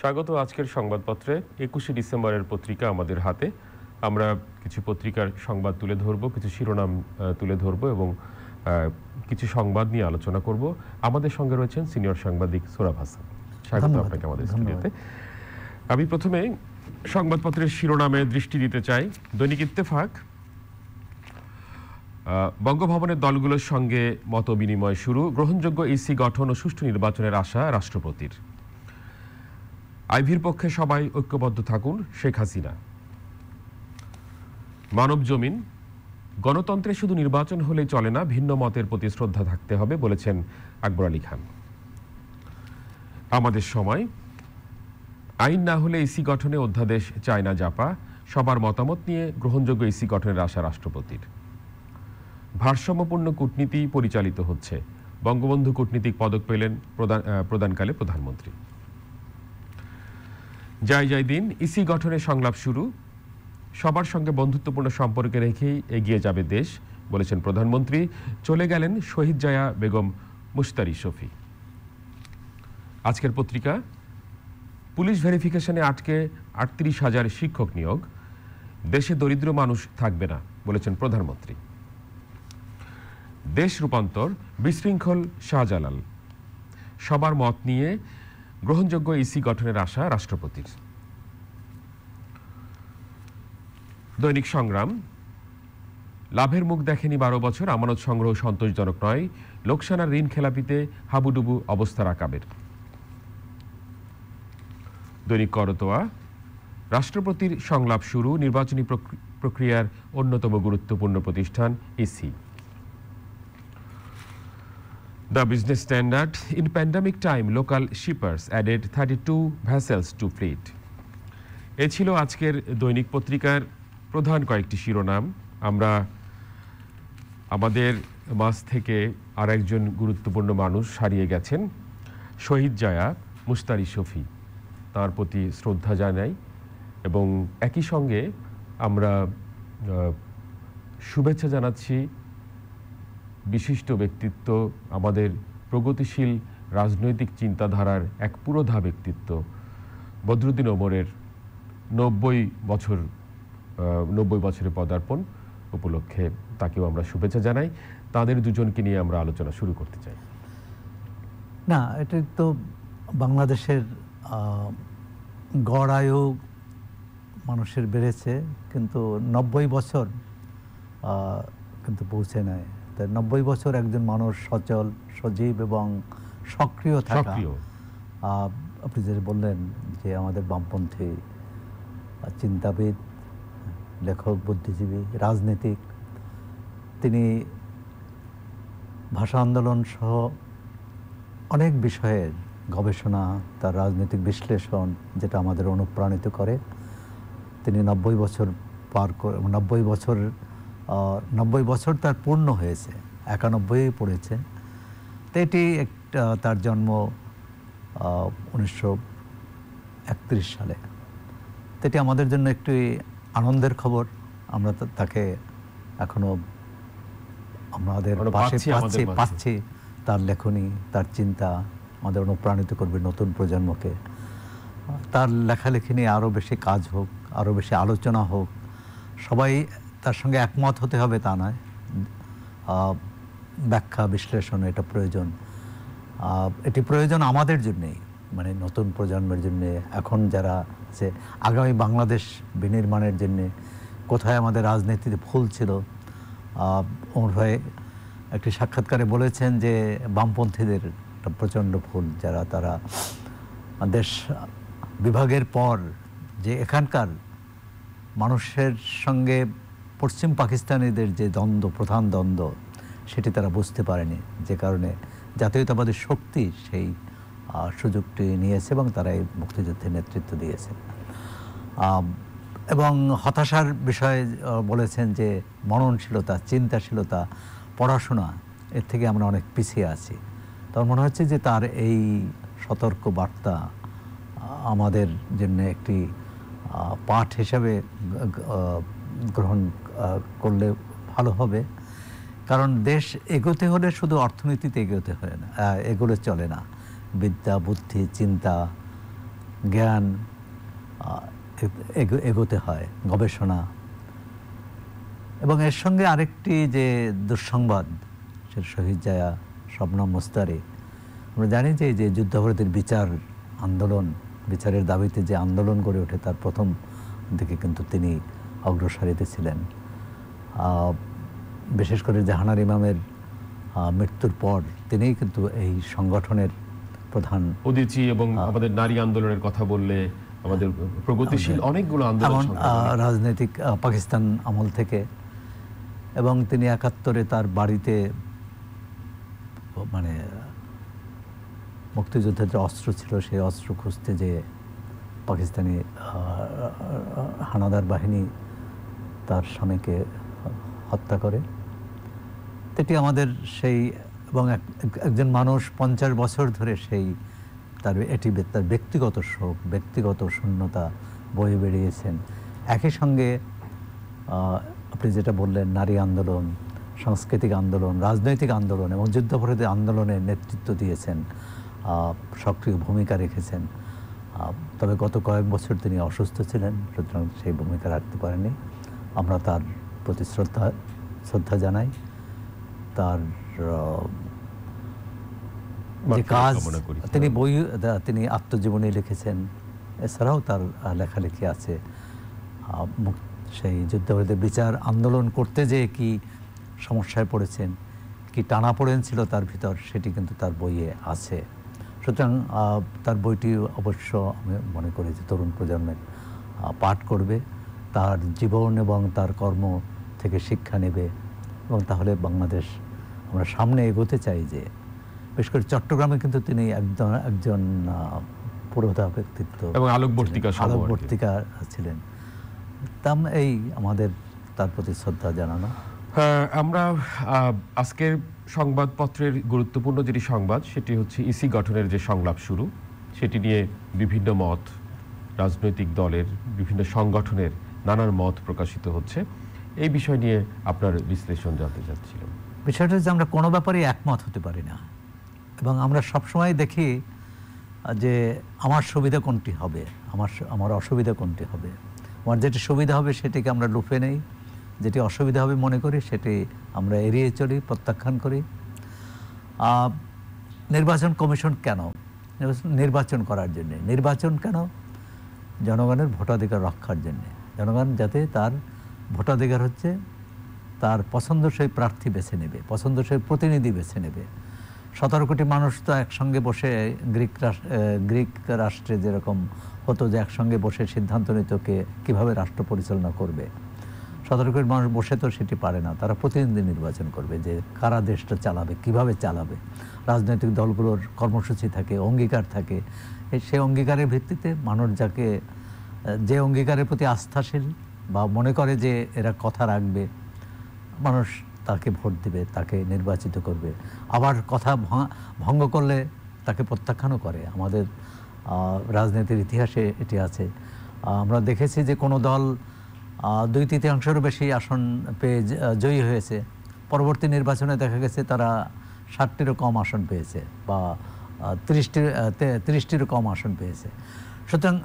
স্বাগত আজকের সংবাদপত্রে। 21শে ডিসেম্বরের পত্রিকা আমাদের হাতে। আমরা কিছু পত্রিকার সংবাদ তুলে ধরব, কিছু শিরোনাম তুলে ধরব এবং কিছু সংবাদ নিয়ে আলোচনা করব। আমাদের সঙ্গে রয়েছেন সিনিয়র সাংবাদিক সোরাব হাসান। স্বাগত আপনাকে আমাদের স্টুডিওতে। আমি প্রথমে সংবাদপত্রের শিরোনামে দৃষ্টি দিতে চাই। দৈনিক ইত্তেফাক, বঙ্গভবনের দলগুলোর সঙ্গে মত বিনিময় শুরু, গ্রহণযোগ্য ইসি গঠন ও সুষ্ঠু নির্বাচনের আশা রাষ্ট্রপতির। আইভির পক্ষে সবাই ঐক্যবদ্ধ থাকুন, শেখ হাসিনা। মানব জমিন, গণতন্ত্রে শুধু নির্বাচন হলেই চলে না, ভিন্ন মতের প্রতি শ্রদ্ধা থাকতে হবে বলেছেন আকবর আলী খান। আমাদের সময়, আইন না হলে ইসি গঠনে অধ্যাদেশ চায় না জাপা, সবার মতামত নিয়ে গ্রহণযোগ্য ইসি গঠনের আশা রাষ্ট্রপতির। ভারসাম্যপূর্ণ কূটনীতি পরিচালিত হচ্ছে, বঙ্গবন্ধু কূটনীতিক পদক পেলেন প্রদানকালে প্রধানমন্ত্রী। জয় দিন, ইসি গঠনের সংলাপ শুরু, সবার সঙ্গে বন্ধুত্বপূর্ণ সম্পর্কে রেখেই এগিয়ে যাবে দেশ বলেছেন প্রধানমন্ত্রী। চলে গেলেন শহীদ জায়া বেগম মুশতারি শফি। আজকের পত্রিকা, পুলিশ ভেরিফিকেশনে আটকে ৩৮,০০০ শিক্ষক নিয়োগ, দেশে দরিদ্র মানুষ থাকবে না বলেছেন প্রধানমন্ত্রী। দেশ রূপান্তর, বিশৃঙ্খল শাহজালাল, সবার মত নিয়ে গ্রহণযোগ্য ইসি গঠনের আশা রাষ্ট্রপতির। দৈনিক সংগ্রাম, লাভের মুখ দেখেনি ১২ বছর, আমানত সংগ্রহ সন্তোষজনক নয়, লোকসানার ঋণ খেলাপিতে হাবুডুবু অবস্থা রাকাবের। দৈনিক করতোয়া, রাষ্ট্রপতির সংলাপ শুরু, নির্বাচনী প্রক্রিয়ার অন্যতম গুরুত্বপূর্ণ প্রতিষ্ঠান EC. The Business Standard, in pandemic time, local shippers added 32 vessels to fleet. এ ছিল আজকের দৈনিক পত্রিকার প্রধান কয়েকটি শিরোনাম। আমরা আমাদের মাঝ থেকে আর একজন গুরুত্বপূর্ণ মানুষ হারিয়ে গেছেন, শহীদ জায়া মুশতারি শফি। তার প্রতি শ্রদ্ধা জানাই এবং একই সঙ্গে আমরা শুভেচ্ছা জানাচ্ছি বিশিষ্ট ব্যক্তিত্ব, আমাদের প্রগতিশীল রাজনৈতিক চিন্তাধারার এক পুরোধা ব্যক্তিত্ব বদরুদ্দিন ওমরের ৯০ বছরে পদার্পণ উপলক্ষে তাকেও আমরা শুভেচ্ছা জানাই। তাদের দুজনকে নিয়ে আমরা আলোচনা শুরু করতে চাই। না, এটা তো বাংলাদেশের গড় আয়ু মানুষের বেড়েছে, কিন্তু ৯০ বছর কিন্তু পৌঁছে নেয়। ৯০ বছর একজন মানুষ সচল, সজীব এবং সক্রিয় থাকা। আপনি যে বললেন যে আমাদের বামপন্থী চিন্তাবিদ, লেখক, বুদ্ধিজীবী, রাজনীতিক, তিনি ভাষা আন্দোলন সহ অনেক বিষয়ের গবেষণা, তার রাজনৈতিক বিশ্লেষণ যেটা আমাদের অনুপ্রাণিত করে। তিনি ৯০ বছর পার করে, ৯০ বছর তার পূর্ণ হয়েছে, ৯১ পড়েছে। তো এটি একটা, তার জন্ম ১৯৩১ সালে। তো এটি আমাদের জন্য একটি আনন্দের খবর। আমরা তাকে এখনো আমাদের পাচ্ছি। তার লেখনী, তার চিন্তা আমাদের অনুপ্রাণিত করবে নতুন প্রজন্মকে। তার লেখালেখি নিয়ে আরও বেশি কাজ হোক, আরও বেশি আলোচনা হোক। সবাই তার সঙ্গে একমত হতে হবে তা নয়, ব্যাখ্যা বিশ্লেষণ এটা প্রয়োজন। এটি প্রয়োজন আমাদের জন্যেই, মানে নতুন প্রজন্মের জন্যে, এখন যারা আছে, আগামী বাংলাদেশ বিনির্মাণের জন্যে। কোথায় আমাদের রাজনীতিতে ভুল ছিল। ওমর ভাই একটি সাক্ষাৎকারে বলেছেন যে বামপন্থীদের একটা প্রচণ্ড ভুল, যারা তারা দেশ বিভাগের পর যে এখানকার মানুষের সঙ্গে পশ্চিম পাকিস্তানিদের যে দ্বন্দ্ব, প্রধান দ্বন্দ্ব, সেটি তারা বুঝতে পারেনি, যে কারণে জাতীয়তাবাদী শক্তি সেই সুযোগটি নিয়েছে এবং তারা এই মুক্তিযুদ্ধে নেতৃত্ব দিয়েছে। এবং হতাশার বিষয়ে বলেছেন যে মননশীলতা, চিন্তাশীলতা, পড়াশোনা, এর থেকে আমরা অনেক পিছিয়ে আছি। তার মনে হচ্ছে যে তার এই সতর্ক বার্তা আমাদের জন্য একটি পাঠ হিসাবে গ্রহণ করলে ভালো হবে। কারণ দেশ এগোতে হলে শুধু অর্থনীতিতে এগোতে হয় না, এগোলে চলে না। বিদ্যা, বুদ্ধি, চিন্তা, জ্ঞান এগোতে হয়, গবেষণা। এবং এর সঙ্গে আরেকটি যে দুঃসংবাদ, সে শহীদ জায়া, শবনম মুস্তারি, আমরা জানি যে যুদ্ধাপরাধীর বিচার আন্দোলন, বিচারের দাবিতে যে আন্দোলন গড়ে ওঠে তার প্রথম দিকে কিন্তু তিনি অগ্রসারিতে ছিলেন। বিশেষ করে জাহানার ইমামের মৃত্যুর পর তিনিই কিন্তু এই সংগঠনের প্রধান। উদীচী এবং আমাদের নারী আন্দোলনের কথা বললে আমাদের প্রগতিশীল অনেকগুলো আন্দোলন, রাজনৈতিক পাকিস্তান আমল থেকে। এবং তিনি ৭১-এ তার বাড়িতে মানে মুক্তিযুদ্ধের যে অস্ত্র ছিল সেই অস্ত্র খুঁজতে যে পাকিস্তানি হানাদার বাহিনী তার স্বামীকে হত্যা করে। এটি আমাদের সেই, এবং একজন মানুষ ৫০ বছর ধরে সেই তার ব্যক্তিগত শোক, ব্যক্তিগত শূন্যতা বয়ে বেরিয়েছেন। একই সঙ্গে আপনি যেটা বললেন, নারী আন্দোলন, সাংস্কৃতিক আন্দোলন, রাজনৈতিক আন্দোলন এবং যুদ্ধাপরাধী আন্দোলনের নেতৃত্ব দিয়েছেন, সক্রিয় ভূমিকা রেখেছেন। তবে গত কয়েক বছর তিনি অসুস্থ ছিলেন, সুতরাং সেই ভূমিকা রাখতে পারেননি। আমরা তার প্রতি শ্রদ্ধা জানাই। তার যে কাজ, তিনি আত্মজীবনী লিখেছেন, এছাড়াও তার লেখালেখি আছে। সেই যুদ্ধাপরাধীদের বিচার আন্দোলন করতে যেয়ে কি সমস্যায় পড়েছেন, কি টানাপোড়েন ছিল তার ভিতর, সেটি কিন্তু তার বইয়ে আছে। সুতরাং তার বইটি অবশ্য আমি মনে করি যে তরুণ প্রজন্মের পাঠ করবে, তার জীবন এবং তার কর্ম থেকে শিক্ষা নেবে, এবং তাহলে বাংলাদেশ আমরা সামনে এগোতে চাই। যে বিশেষ করে চট্টগ্রামে কিন্তু তিনি একজন পুরোধা ব্যক্তিত্ব এবং আলোকবর্তিকা ছিলেন। এই আমাদের তার প্রতি শ্রদ্ধা জানানো। আমরা আজকের সংবাদপত্রের গুরুত্বপূর্ণ যেটি সংবাদ, সেটি হচ্ছে ইসি গঠনের যে সংলাপ শুরু, সেটি নিয়ে বিভিন্ন মত, রাজনৈতিক দলের বিভিন্ন সংগঠনের নানান মত প্রকাশিত হচ্ছে। এই বিষয় নিয়ে আপনার বিশ্লেষণ জানতে চাচ্ছিলাম। বিষয়টা হচ্ছে আমরা কোনো ব্যাপারে একমত হতে পারি না, এবং আমরা সবসময় দেখি যে আমার সুবিধা কোনটি হবে, আমার অসুবিধা কোনটি হবে। আমার যেটি সুবিধা হবে সেটিকে আমরা লুফে নেই, যেটি অসুবিধা হবে মনে করি সেটি আমরা এড়িয়ে চলি, প্রত্যাখ্যান করি। নির্বাচন কমিশন কেন? নির্বাচন করার জন্যে। নির্বাচন কেন? জনগণের ভোটাধিকার রক্ষার জন্যে। জনগণ যাতে তার ভোটাধিকার হচ্ছে তার পছন্দসই প্রার্থী বেছে নেবে, পছন্দসই প্রতিনিধি বেছে নেবে। ১৭ কোটি মানুষ তো একসঙ্গে বসে, গ্রিক রাষ্ট্রে যেরকম হতো যে একসঙ্গে বসে সিদ্ধান্ত নিত কে কীভাবে রাষ্ট্র পরিচালনা করবে, ১৭ কোটি মানুষ বসে তো সেটি পারে না। তারা প্রতিনিধি নির্বাচন করবে যে কারা দেশটা চালাবে, কিভাবে চালাবে। রাজনৈতিক দলগুলোর কর্মসূচি থাকে, অঙ্গীকার থাকে। সেই অঙ্গীকারের ভিত্তিতে মানুষ যে অঙ্গীকারের প্রতি আস্থাশীল বা মনে করে যে এরা কথা রাখবে, মানুষ তাকে ভোট দিবে, তাকে নির্বাচিত করবে। আবার কথা ভঙ্গ করলে তাকে প্রত্যাখ্যানও করে। আমাদের রাজনীতির ইতিহাসে এটি আছে। আমরা দেখেছি যে কোনো দল ২/৩ বেশি আসন পেয়ে জয়ী হয়েছে, পরবর্তী নির্বাচনে দেখা গেছে তারা ৬০টিরও কম আসন পেয়েছে বা ৩০টিরও কম আসন পেয়েছে। সুতরাং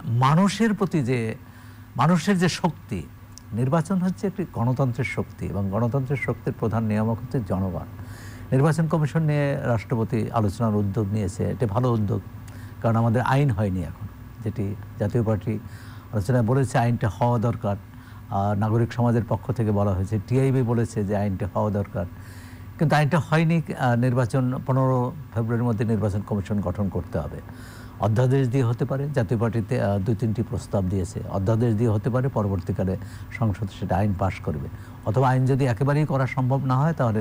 মানুষের যে শক্তি, নির্বাচন হচ্ছে একটি গণতন্ত্রের শক্তি, এবং গণতন্ত্রের শক্তির প্রধান নিয়ামক হচ্ছে জনগণ। নির্বাচন কমিশন নিয়ে রাষ্ট্রপতি আলোচনার উদ্যোগ নিয়েছে, এটি ভালো উদ্যোগ, কারণ আমাদের আইন হয়নি এখন, যেটি জাতীয় পার্টি আলোচনায় বলেছে আইনটা হওয়া দরকার। নাগরিক সমাজের পক্ষ থেকে বলা হয়েছে, টিআইবি বলেছে যে আইনটা হওয়া দরকার, কিন্তু আইনটা হয়নি। 15 ফেব্রুয়ারির মধ্যে নির্বাচন কমিশন গঠন করতে হবে। অধ্যাদেশ দিয়ে হতে পারে, জাতীয় পার্টিতে 2-3টি প্রস্তাব দিয়েছে, অধ্যাদেশ দিয়ে হতে পারে, পরবর্তীকালে সংসদ সেটা আইন পাশ করবে। অথবা আইন যদি একেবারেই করা সম্ভব না হয়, তাহলে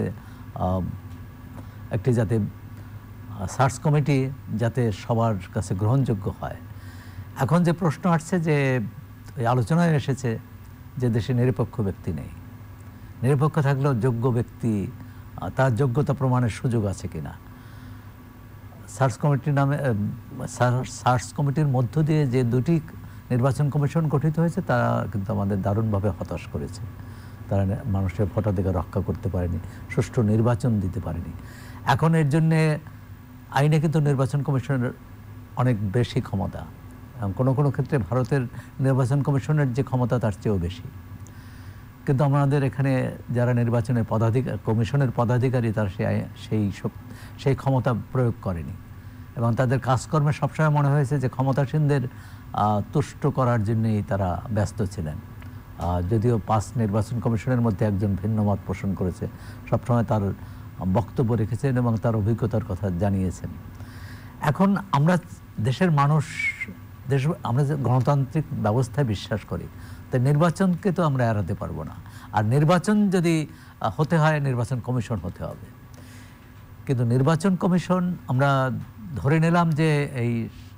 একটি যাতে সার্চ কমিটি যাতে সবার কাছে গ্রহণযোগ্য হয়। এখন যে প্রশ্ন আসছে, যে আলোচনায় এসেছে যে দেশে নিরপেক্ষ ব্যক্তি নেই, নিরপেক্ষ থাকলেও যোগ্য ব্যক্তি তার যোগ্যতা প্রমাণের সুযোগ আছে কিনা। সার্চ কমিটির মধ্য দিয়ে যে 2টি নির্বাচন কমিশন গঠিত হয়েছে, তারা কিন্তু আমাদের দারুণভাবে হতাশ করেছে। তারা মানুষের ভোটাধিকার রক্ষা করতে পারেনি, সুষ্ঠু নির্বাচন দিতে পারেনি। এখন এর জন্যে আইনে কিন্তু নির্বাচন কমিশনের অনেক বেশি ক্ষমতা, কোনো কোনো ক্ষেত্রে ভারতের নির্বাচন কমিশনের যে ক্ষমতা তার চেয়েও বেশি। কিন্তু আমাদের এখানে যারা নির্বাচনের কমিশনের পদাধিকারী তারা সেই ক্ষমতা প্রয়োগ করেনি, এবং তাদের কাজকর্মে সবসময় মনে হয়েছে যে ক্ষমতাসীনদের তুষ্ট করার জন্যই তারা ব্যস্ত ছিলেন। যদিও 5 নির্বাচন কমিশনের মধ্যে একজন ভিন্ন মত পোষণ করেছে, সবসময় তার বক্তব্য রেখেছেন এবং তার অভিজ্ঞতার কথা জানিয়েছেন। এখন আমরা দেশের মানুষ, আমরা যে গণতান্ত্রিক ব্যবস্থায় বিশ্বাস করি, তাই নির্বাচনকে তো আমরা এড়াতে পারবো না। আর নির্বাচন যদি হতে হয়, নির্বাচন কমিশন হতে হবে। কিন্তু নির্বাচন কমিশন আমরা ধরে নিলাম যে এই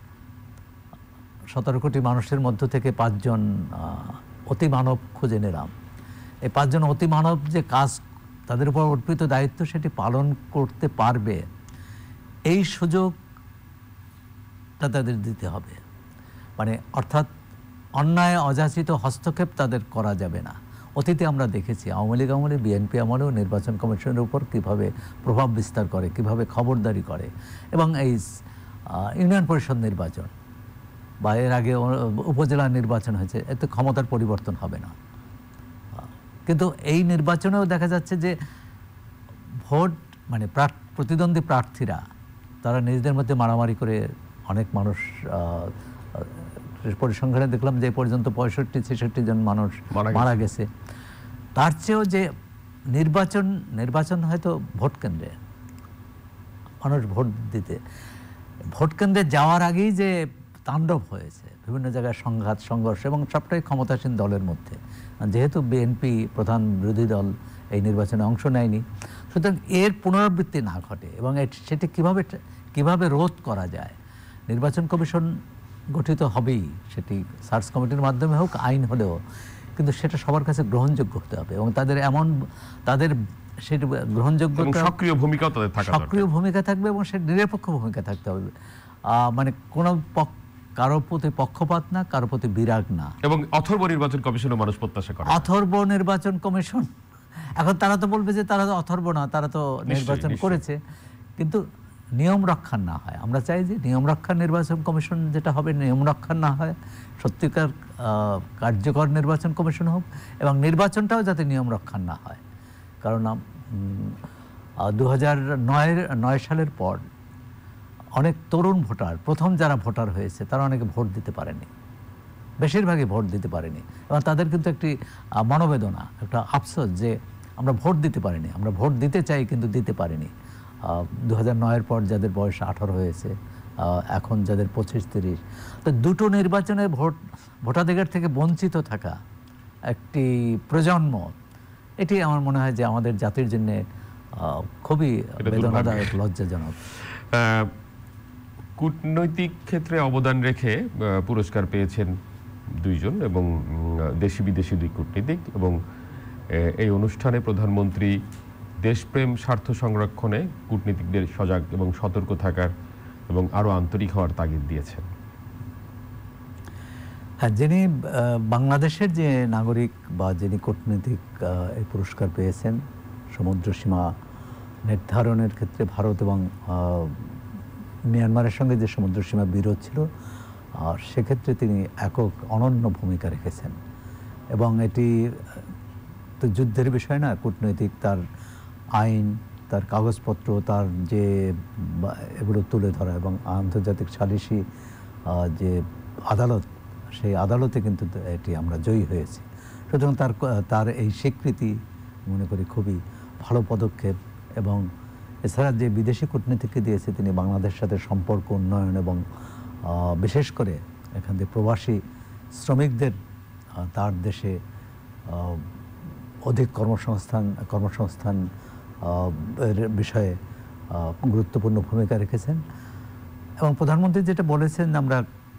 17 কোটি মানুষের মধ্য থেকে 5 জন অতি মানব খুঁজে নিলাম। এই 5 জন অতি মানব যে কাজ তাদের উপর অর্পিত দায়িত্ব সেটি পালন করতে পারবে, এই সুযোগটা তাদের দিতে হবে। মানে অর্থাৎ অন্যায় অযাচিত হস্তক্ষেপ তাদের করা যাবে না। অতীতে আমরা দেখেছি আওয়ামী লীগ আমলে, বিএনপি আমলেও নির্বাচন কমিশনের উপর কীভাবে প্রভাব বিস্তার করে, কীভাবে খবরদারি করে। এবং এই ইউনিয়ন পরিষদ নির্বাচন বা এর আগে উপজেলা নির্বাচন হয়েছে, এতে ক্ষমতার পরিবর্তন হবে না। কিন্তু এই নির্বাচনেও দেখা যাচ্ছে যে ভোট মানে প্রতিদ্বন্দ্বী প্রার্থীরা তারা নিজেদের মধ্যে মারামারি করে অনেক মানুষ, পরিসংখ্যানে দেখলাম যে পর্যন্ত 65-66 জন মানুষ মারা গেছে। তার চেয়েও যে নির্বাচন হয়তো ভোট কেন্দ্রে মানুষ ভোট কেন্দ্রে যাওয়ার আগেই যে তাণ্ডব হয়েছে, বিভিন্ন জায়গায় সংঘাত সংঘর্ষ, এবং সবটাই ক্ষমতাসীন দলের মধ্যে। যেহেতু বিএনপি প্রধান বিরোধী দল এই নির্বাচনে অংশ নেয়নি, সুতরাং এর পুনরাবৃত্তি না ঘটে এবং সেটি কিভাবে রোধ করা যায়। নির্বাচন কমিশন গঠিত হবেই, সেটি সার্চ কমিটির মাধ্যমে হোক, আইন হলেও, কিন্তু সেটা সবার কাছে গ্রহণযোগ্য হতে হবে এবং তাদের সেটি গ্রহণযোগ্যতা, সক্রিয় ভূমিকা থাকবে এবং সে নিরপেক্ষ ভূমিকা থাকতে হবে। মানে কোনো কারো প্রতি পক্ষপাত না, কারো প্রতি বিরাগ না। এবং অথর্ব নির্বাচন কমিশনও মানুষ প্রত্যাশা করে। অথর্ব নির্বাচন কমিশন, এখন তারা তো বলবে যে তারা তো অথর্ব না, তারা তো নির্বাচন করেছে, কিন্তু নিয়ম রক্ষার না হয়। আমরা চাই যে নিয়ম রক্ষার নির্বাচন কমিশন যেটা হবে, নিয়ম রক্ষার না হয়, সত্যিকার কার্যকর নির্বাচন কমিশন হোক, এবং নির্বাচনটাও যাতে নিয়ম রক্ষার না হয়। কারণ 2009 সালের পর অনেক তরুণ ভোটার, প্রথম যারা ভোটার হয়েছে তারা অনেকে ভোট দিতে পারেনি, বেশিরভাগই ভোট দিতে পারেনি, এবং তাদের কিন্তু একটি মনোবেদনা, একটা আফসোস যে আমরা ভোট দিতে পারিনি, আমরা ভোট দিতে চাই কিন্তু দিতে পারিনি। 2009 পর যাদের বয়স 18 হয়েছে, এখন যাদের 25-30, তো দুটো নির্বাচনে ভোটাধিকার থেকে বঞ্চিত থাকা একটি প্রজন্ম, এটি আমার মনে হয় যে আমাদের জাতির জন্য খুবই বেদনাদায়ক, লজ্জাজনক। কূটনৈতিক ক্ষেত্রে অবদান রেখে পুরস্কার পেয়েছেন 2 জন এবং দেশি বিদেশি 2 কূটনীতিক, এবং এই অনুষ্ঠানে প্রধানমন্ত্রী দেশপ্রেম, স্বার্থ সংরক্ষণে কূটনীতিকদের সজাগ এবং সতর্ক থাকার এবং আরও আন্তরিক হওয়ার তাগিদ দিয়েছেন। হ্যাঁ, যিনি বাংলাদেশের যে নাগরিক বা যিনি কূটনীতিক এই পুরস্কার পেয়েছেন, সমুদ্র সীমা নির্ধারণের ক্ষেত্রে ভারত এবং মিয়ানমারের সঙ্গে যে সমুদ্র সীমা বিরোধ ছিল, সেক্ষেত্রে তিনি একক অনন্য ভূমিকা রেখেছেন। এবং এটি তো যুদ্ধের বিষয় না, কূটনৈতিক তার আইন, তার কাগজপত্র, তার যে এগুলো তুলে ধরা, এবং আন্তর্জাতিক সালিসি যে আদালত, সেই আদালতে কিন্তু এটি আমরা জয়ী হয়েছি। সুতরাং তার এই স্বীকৃতি মনে করি খুবই ভালো পদক্ষেপ। এবং এছাড়া যে বিদেশি কূটনীতিকে দিয়েছে, তিনি বাংলাদেশের সাথে সম্পর্ক উন্নয়ন এবং বিশেষ করে এখান থেকে প্রবাসী শ্রমিকদের তার দেশে অধিক কর্মসংস্থান এর বিষয়ে গুরুত্বপূর্ণ ভূমিকা রেখেছেন। এবং প্রধানমন্ত্রী যেটা বলেছেন, আমরা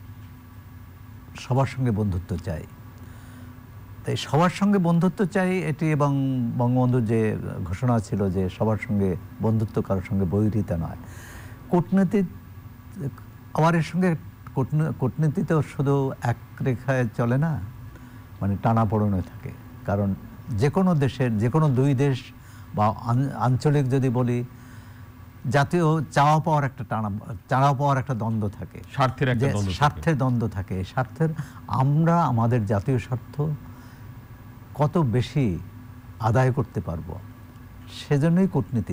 সবার সঙ্গে বন্ধুত্ব চাই, তাই সবার সঙ্গে বন্ধুত্ব চাই এটি, এবং বঙ্গবন্ধুর যে ঘোষণা ছিল যে সবার সঙ্গে বন্ধুত্ব, কারোর সঙ্গে বৈরিতা নয়। কূটনীতি আবার এর সঙ্গে কূটনীতিতেও শুধু এক রেখায় চলে না, মানে টানাপোড়েনে থাকে। কারণ যে কোনো দেশের, যে কোনো 2 দেশ বা আঞ্চলিক যদি বলি, জাতীয় চাওয়া পাওয়ার একটা দ্বন্দ্ব থাকে, স্বার্থের দ্বন্দ্ব থাকে। আমরা আমাদের জাতীয় স্বার্থ কত বেশি আদায় করতে পারবো, সেজন্যই কূটনীতি,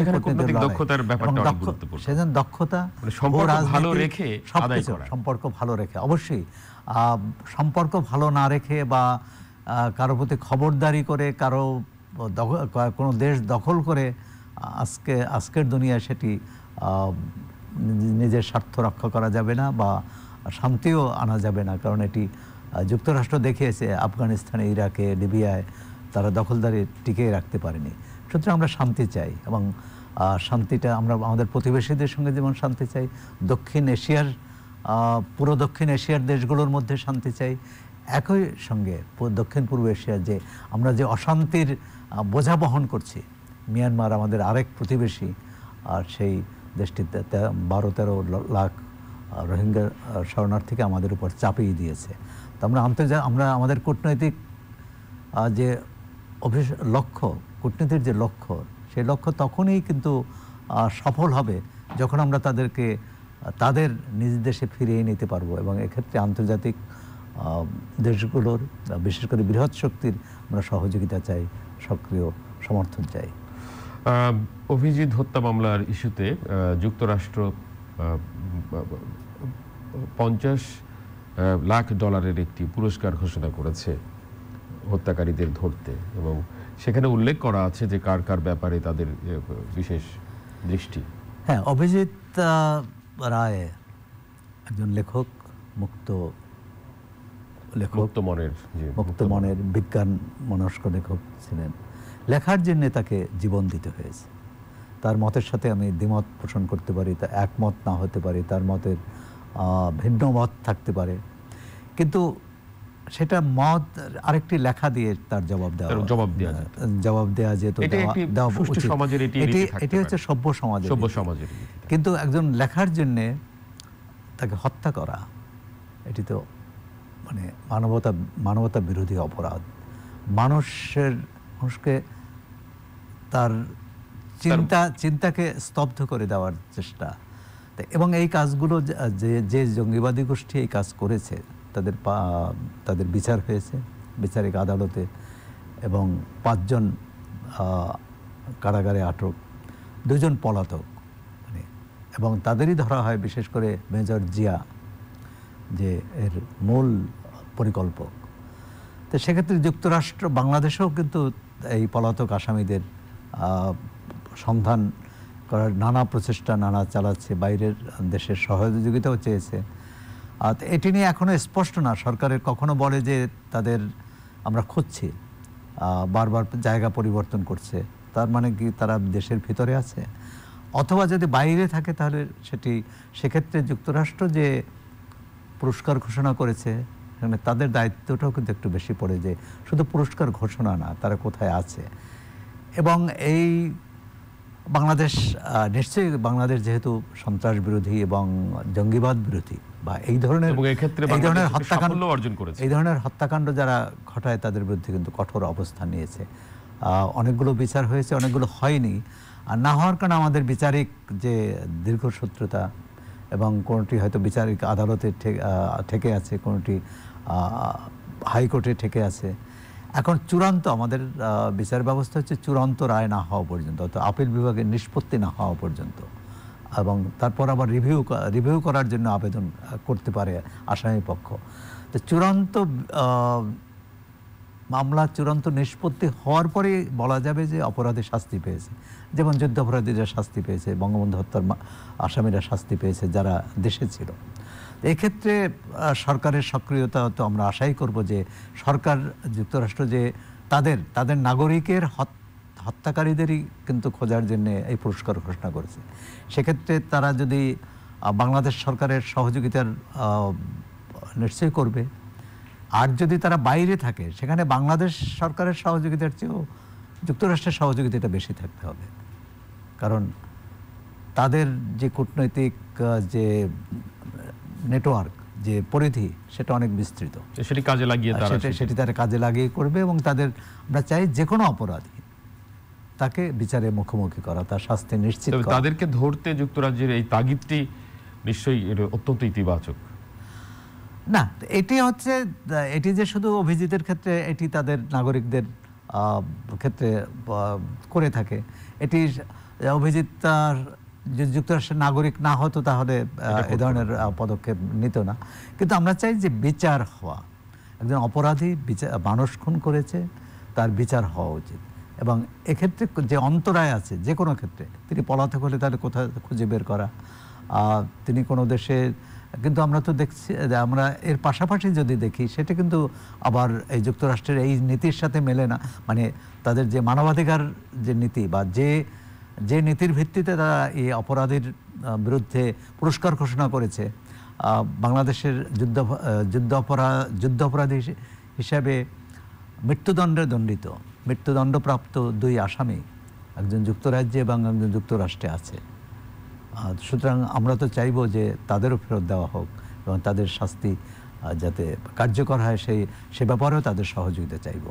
সেজন্য দক্ষতা, সম্পর্ক ভালো রেখে। অবশ্যই সম্পর্ক ভালো না রেখে বা কারো প্রতি খবরদারি করে কোনো দেশ দখল করে আজকের দুনিয়ায় সেটি নিজের স্বার্থ রক্ষা করা যাবে না বা শান্তিও আনা যাবে না। কারণ এটি যুক্তরাষ্ট্র দেখিয়েছে আফগানিস্তানে, ইরাকে, লিবিয়ায় তারা দখলদারি টিকিয়ে রাখতে পারেনি। সুতরাং আমরা শান্তি চাই, এবং শান্তিটা আমরা আমাদের প্রতিবেশীদের সঙ্গে যেমন শান্তি চাই, পুরো দক্ষিণ এশিয়ার দেশগুলোর মধ্যে শান্তি চাই, একই সঙ্গে দক্ষিণ পূর্ব এশিয়ার যে আমরা যে অশান্তির বোঝা বহন করছি, মিয়ানমার আমাদের আরেক প্রতিবেশী, আর সেই দেশটিতে 12-13 লাখ রোহিঙ্গা শরণার্থীকে আমাদের উপর চাপিয়ে দিয়েছে। তো আমরা আমাদের কূটনৈতিক যে কূটনীতির যে লক্ষ্য, সেই লক্ষ্য তখনই কিন্তু সফল হবে যখন আমরা তাদের নিজ দেশে ফিরিয়ে নিতে পারবো। এবং এক্ষেত্রে আন্তর্জাতিক দেশগুলোর, বিশেষ করে বৃহৎ শক্তির আমরা সহযোগিতা চাই, সক্রিয় সমর্থন চাই। অভিজিৎ হত্যা মামলার ইস্যুতে যুক্তরাষ্ট্র $50 লাখ একটি পুরস্কার ঘোষণা করেছে হত্যাকারীদের ধরতে, এবং সেখানে উল্লেখ করা আছে যে কার কার ব্যাপারে তাদের বিশেষ দৃষ্টি। হ্যাঁ, অভিজিৎ রায় একজন লেখক, মুক্ত মনের বিজ্ঞান মনস্ক লেখক ছিলেন। লেখার জন্য তাকে জীবন দিতে হয়েছে। তার মতের সাথে আমি দ্বিমত পোষণ করতে পারি, তা একমত না হতে পারি, তার মতের ভিন্ন মত থাকতে পারে, কিন্তু সেটা মত আরেকটি লেখা দিয়ে তার জবাব দেওয়া যেত। এটি হচ্ছে সভ্য সমাজের। কিন্তু একজন লেখার জন্য তাকে হত্যা করা, এটি তো মানে মানবতা বিরোধী অপরাধ। মানুষকে তার চিন্তাকে স্তব্ধ করে দেওয়ার চেষ্টা। এবং এই কাজগুলো যে জঙ্গিবাদী গোষ্ঠী এই কাজ করেছে, তাদের বিচার হয়েছে বিচারিক আদালতে, এবং 5 জন কারাগারে আটক, 2 জন পলাতক, এবং তাদেরই ধরা হয়, বিশেষ করে মেজর জিয়া যে এর মূল পরিকল্পক। তো সেক্ষেত্রে যুক্তরাষ্ট্র, বাংলাদেশেও কিন্তু এই পলাতক আসামিদের সন্ধান করার নানা প্রচেষ্টা চালাচ্ছে, বাইরের দেশের সহযোগিতাও চেয়েছে। আর এটি নিয়ে এখনো স্পষ্ট না, সরকারের কখনো বলে যে তাদের আমরা খুঁজছি, বারবার জায়গা পরিবর্তন করছে, তার মানে কি তারা দেশের ভিতরে আছে, অথবা যদি বাইরে থাকে তাহলে সেক্ষেত্রে যুক্তরাষ্ট্র যে পুরস্কার ঘোষণা করেছে, সেখানে তাদের দায়িত্বটাও কিন্তু একটু বেশি পড়ে, যে শুধু পুরস্কার ঘোষণা না, তারা কোথায় আছে। এবং এই বাংলাদেশ যেহেতু সন্ত্রাস বিরোধী এবং জঙ্গিবাদ বিরোধী বা এই ধরনের হত্যাকাণ্ড যারা ঘটায়, তাদের বিরুদ্ধে কিন্তু কঠোর অবস্থান নিয়েছে। অনেকগুলো বিচার হয়েছে, অনেকগুলো হয়নি। আর না হওয়ার কারণে আমাদের বিচারিক যে দীর্ঘসূত্রতা, এবং কোনটি হয়তো বিচারিক আদালতে ঠেকে আছে, কোনটি হাইকোর্টে ঠেকে আছে। এখন চূড়ান্ত আমাদের বিচার ব্যবস্থা হচ্ছে চূড়ান্ত রায় না হওয়া পর্যন্ত, অর্থাৎ আপিল বিভাগের নিষ্পত্তি না হওয়া পর্যন্ত, এবং তারপর আবার রিভিউ করার জন্য আবেদন করতে পারে আসামি পক্ষ। তো চূড়ান্ত নিষ্পত্তি হওয়ার পরেই বলা যাবে যে অপরাধী শাস্তি পেয়েছে, যেমন যুদ্ধাপরাধীরা শাস্তি পেয়েছে, বঙ্গবন্ধু হত্যার আসামিরা শাস্তি পেয়েছে যারা দেশে ছিল। এক্ষেত্রে সরকারের সক্রিয়তা তো আমরা আশাই করব, যে সরকার যুক্তরাষ্ট্র যে তাদের নাগরিকের হত্যাকারীদেরই কিন্তু খোঁজার জন্য এই পুরস্কার ঘোষণা করেছে। সেক্ষেত্রে তারা যদি বাংলাদেশ সরকারের সহযোগিতার নিশ্চয়ই করবে, আর যদি তারা বাইরে থাকে, সেখানে বাংলাদেশ সরকারের সহযোগিতার চেয়েও যুক্তরাষ্ট্রের সহযোগিতাটা বেশি থাকতে হবে। কারণ তাদের যে কূটনৈতিক যে নেটওয়ার্ক, যে পরিধি, সেটা অনেক বিস্তৃত, সেটি তারা কাজে লাগিয়ে করবে। এবং আমরা চাই যে কোনো অপরাধী তাকে বিচারে মুখোমুখি করা, তার শাস্তি নিশ্চিত করা। তাদেরকে ধরতে যুক্তরাজ্যের এই তাগিদটি নিশ্চয়ই অত্যন্ত ইতিবাচক। না, এটি হচ্ছে, এটি যে শুধু অভিজিতের ক্ষেত্রে, এটি তাদের নাগরিকদের ক্ষেত্রে করে থাকে। এটি অভিজিৎ তার যুক্তরাষ্ট্রের নাগরিক না হতো তাহলে এ ধরনের পদক্ষেপ নিত না। কিন্তু আমরা চাই যে বিচার হওয়া, একজন অপরাধী মানুষ খুন করেছে, তার বিচার হওয়া উচিত। এবং এক্ষেত্রে যে অন্তরায় আছে যে কোনো ক্ষেত্রে, তিনি পলাতক হলে তাহলে কোথায় খুঁজে বের করা, তিনি কোনো দেশে, কিন্তু আমরা তো দেখছি, আমরা এর পাশাপাশি যদি দেখি সেটা কিন্তু আবার এই যুক্তরাষ্ট্রের এই নীতির সাথে মেলে না। মানে তাদের যে মানবাধিকার যে নীতি, বা যে নীতির ভিত্তিতে তারা এই অপরাধীর বিরুদ্ধে পুরস্কার ঘোষণা করেছে, বাংলাদেশের যুদ্ধ অপরাধী হিসাবে মৃত্যুদণ্ডপ্রাপ্ত 2 আসামি, একজন যুক্তরাজ্যে এবং একজন যুক্তরাষ্ট্রে আছে। সুতরাং আমরা তো চাইব যে তাদেরও ফেরত দেওয়া হোক এবং তাদের শাস্তি যাতে কার্যকর হয় সে ব্যাপারেও তাদের সহযোগিতা চাইব।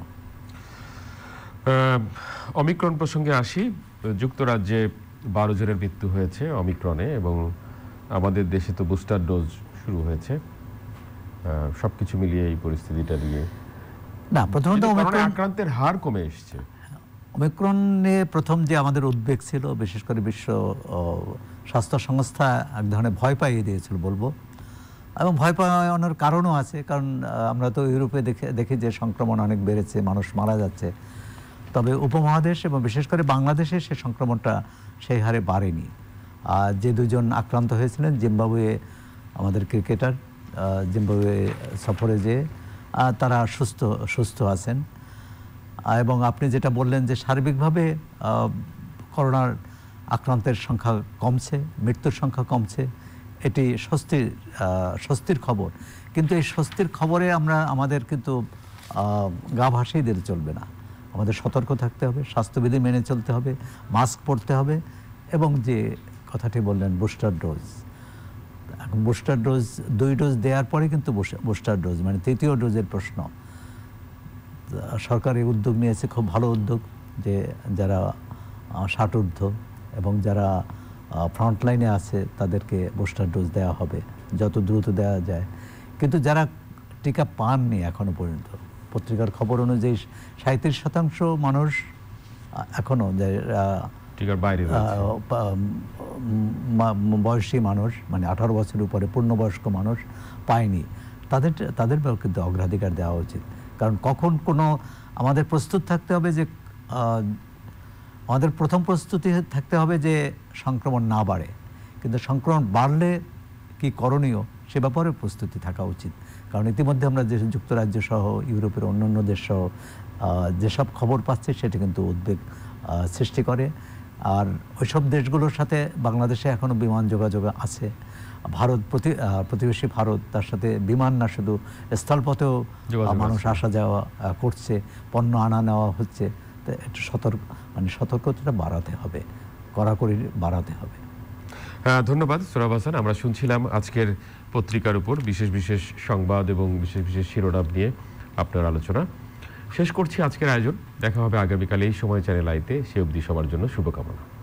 অমিক্রণ প্রসঙ্গে আসি। যুক্তরাজ্যে 12 জনের মৃত্যু হয়েছে অমিক্রণে, এবং আমাদের দেশে তো বুস্টার ডোজ শুরু হয়েছে। সবকিছু মিলিয়ে এই পরিস্থিতিটা নিয়ে না, প্রথমত আক্রান্তের হার কমে এসছে। অমিক্রণে প্রথম যে আমাদের উদ্বেগ ছিল, বিশেষ করে বিশ্ব স্বাস্থ্য সংস্থা এক ধরনের ভয় পাইয়ে দিয়েছিল বলবো, এবং ভয় পাওয়ানোর কারণও আছে। কারণ আমরা তো ইউরোপে দেখি যে সংক্রমণ অনেক বেড়েছে, মানুষ মারা যাচ্ছে। তবে উপমহাদেশ এবং বিশেষ করে বাংলাদেশে সে সংক্রমণটা সেই হারে বাড়েনি। যে 2 জন আক্রান্ত হয়েছিলেন, জিম্বাবুয়ে আমাদের ক্রিকেটার, জিম্বাবুয়ে সফরে যেয়ে তারা সুস্থ আছেন। এবং আপনি যেটা বললেন যে সার্বিকভাবে করোনার আক্রান্তের সংখ্যা কমছে, মৃত্যুর সংখ্যা কমছে, এটি স্বস্তির খবর। কিন্তু এই স্বস্তির খবরে আমাদের কিন্তু গা ভাসিয়ে দিলে চলবে না। আমাদের সতর্ক থাকতে হবে, স্বাস্থ্যবিধি মেনে চলতে হবে, মাস্ক পরতে হবে, এবং যে কথাটি বললেন booster dose, booster dose 2 dose দেওয়ার পরে কিন্তু বুস্টার ডোজ মানে 3য় ডোজের প্রশ্ন। সরকার এই উদ্যোগ নিয়েছে, খুব ভালো উদ্যোগ, যে যারা 60 ঊর্ধ্ব এবং যারা ফ্রন্টলাইনে আছে তাদেরকে বুস্টার ডোজ দেওয়া হবে যত দ্রুত দেওয়া যায়। কিন্তু যারা টিকা পাননি এখনো পর্যন্ত, পত্রিকার খবর অনুযায়ী 37% মানুষ এখনো টিকার বাইরে বয়সী মানুষ, মানে 18 বছরের উপরে পূর্ণবয়স্ক মানুষ পায়নি। তাদের কিন্তু অগ্রাধিকার দেওয়া উচিত। কারণ কখন আমাদের প্রস্তুত থাকতে হবে যে আমাদের প্রথম প্রস্তুতি থাকতে হবে যে সংক্রমণ না বাড়ে, কিন্তু সংক্রমণ বাড়লে কি করণীয় সে ব্যাপারে প্রস্তুতি থাকা উচিত। কারণ ইতিমধ্যে আমরা যে যুক্তরাজ্য সহ ইউরোপের অন্যান্য দেশ সহ যেসব খবর পাচ্ছি সেটা কিন্তু উদ্বেগ সৃষ্টি করে। আর ওইসব দেশগুলোর সাথে বাংলাদেশে এখনও বিমান যোগাযোগ আছে। প্রতিবেশী ভারত, তার সাথে বিমান না, শুধু স্থলপথেও মানুষ আসা যাওয়া করছে, পণ্য আনা নেওয়া হচ্ছে। তো একটু সতর্কতাটা বাড়াতে হবে, কড়াকড়ি বাড়াতে হবে। ধন্যবাদ সোহরাব হাসান। আমরা শুনছিলাম আজকের পত্রিকার উপর বিশেষ সংবাদ এবং বিশেষ শিরোনাম নিয়ে আপনার আলোচনা। শেষ করছি আজকের আয়োজন। দেখা হবে আগামীকাল এই সময় চ্যানেল আইতে। সে অবধি সবার জন্য শুভকামনা।